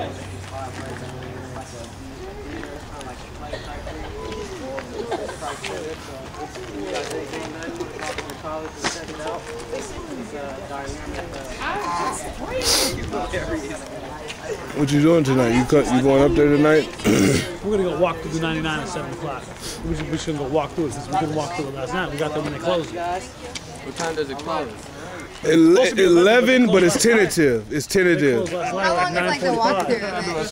What you doing tonight? You going up there tonight? We're gonna go walk through 99 at 7 o'clock. We're just gonna go walk through it since we couldn't walk through it last night. We got there when they closed it. What time does it close? 11, but it's tentative. It's tentative. How long is like the walkthrough?